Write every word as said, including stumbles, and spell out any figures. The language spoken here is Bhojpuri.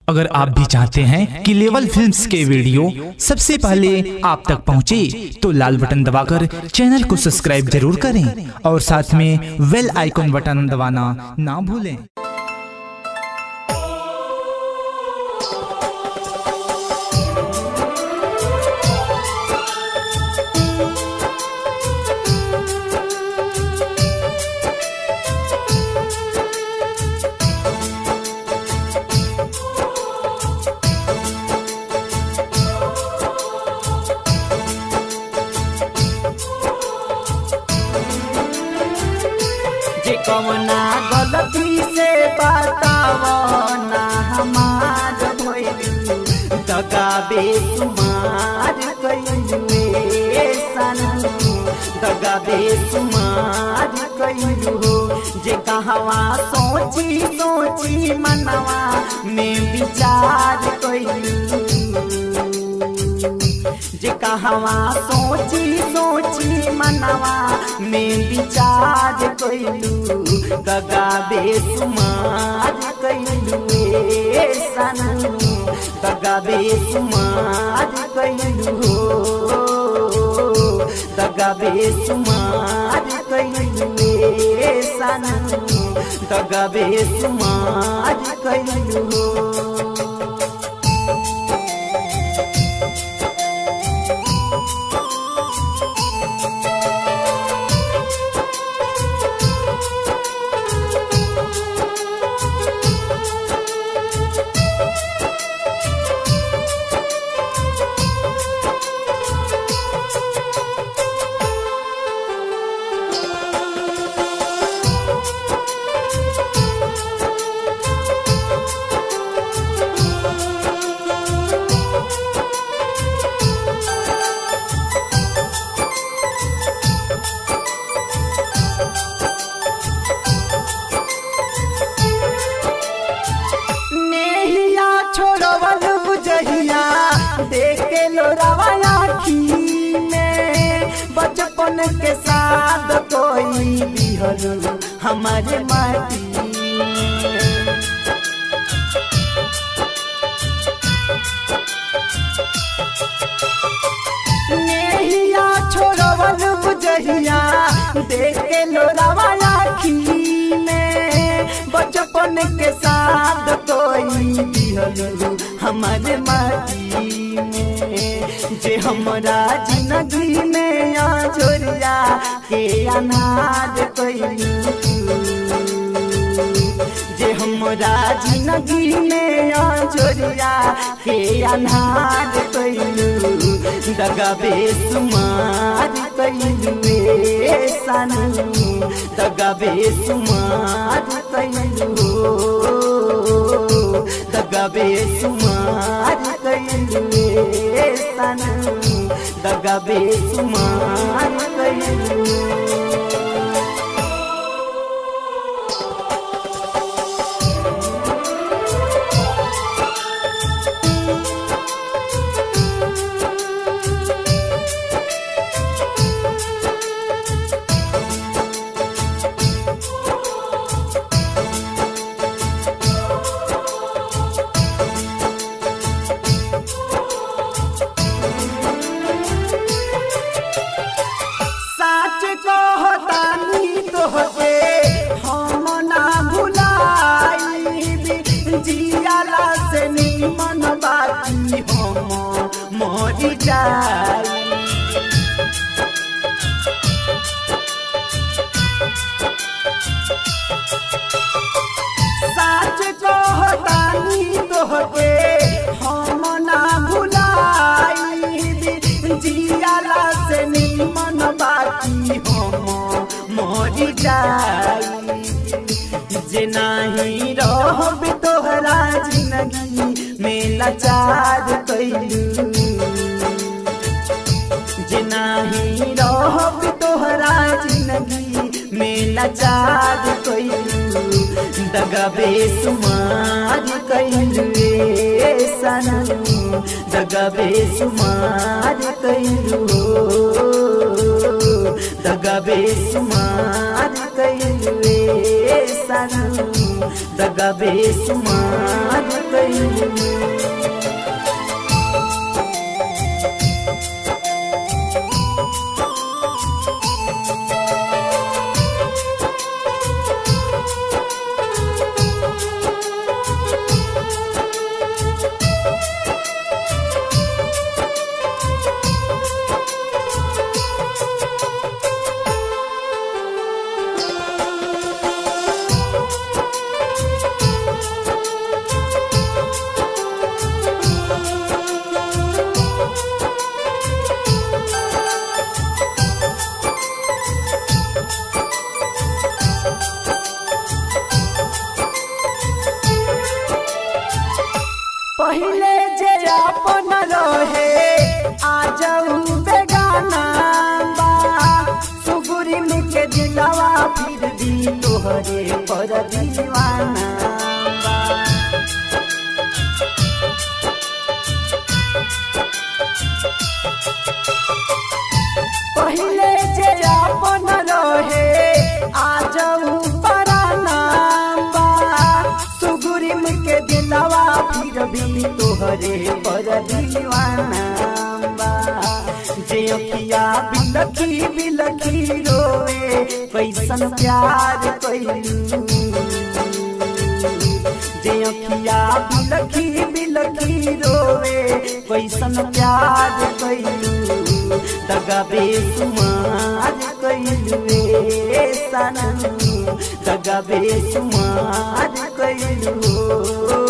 अगर आप भी चाहते हैं कि लेवल फिल्म्स के वीडियो सबसे पहले आप तक पहुंचे, तो लाल बटन दबाकर चैनल को सब्सक्राइब जरूर करें और साथ में बेल आइकन बटन दबाना ना भूलें। जे कवना गलती से बतावो ना हमार भइलू, दगा बेसुमार कइलू ए सनम, दगा बेसुमार कइलू हो। जे कहवा सोची सोची मनवा में विचार कइलू, जे कहवा सोची सोची मनवा में विचार कइलू, दगा बेसुमार कइलू ए सनम, दगा बेसुमार कइलू हो, दगा बेसुमार कइलू ए सनम, दगा बेसुमार कइलू हो। देखे लो रवाया आँखी में, बचपन के साथ कोई बिहर हमारे माटी में। नेहिया छोड़वल बुझहिया, देखे लो रवाया आँखी में, बचपन के साथ कोई बिहर हमारे माटी में। जे हमरा जिंदगी में आजोरिया के अनाज कइलू, जे हमरा जिंदगी में आजोरिया के अनाज कइलू, दगा बेसुमार कइलू ए सनम, दगा बेसुमार कइलू हो, दगा बेसुमार कइलू ए सनम, दगा बेसुमार कइलू। जियाला से निमन बाकी हम मरी जाई, साच कहतानी तोहके हम ना भुलाई, जियाला से निमन बाकी हम मरी जाई। जे नाही रहब तोहरा जिंदगी में लाचार कइलू, जे नाही रहब तोहरा जिंदगी में लाचार कइलू, दगा बेसुमार कइलू ए सनम, दगा बेसुमार कइलू हो, दगा बेसुमार कइलू ए सनम, दगा बेसुमार कइलू। पहले जे अपन रहे आजऊ बेगाना बा सुगुरी में के दिलवा फिर भी तोहरे पर दीवाना बा। पहले जे अपन रहे आजऊ पराना बा सुगुरी में के दिलवा फिर भी तोहरे पर दीवाना बा। जे अखिया बिलखी बिलखी रोए कैसन प्यार कैलू जे अखिया बिलखी बिलखी रोए कैसन प्यार कैलू दगा बेसुमार कैलू सनम दगा बेसुमार कैलू।